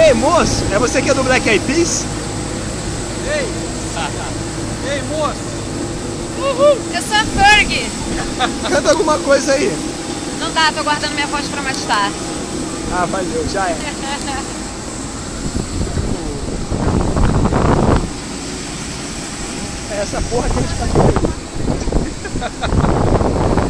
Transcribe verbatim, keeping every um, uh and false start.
Ei, moço, é você que é do Black Eyed Peas? Ei! Ei, moço! Uhul! Eu sou a Fergie! Canta alguma coisa aí. Não dá, tô guardando minha voz pra mais tarde. Ah, valeu, já é. É essa porra que a gente tá aqui.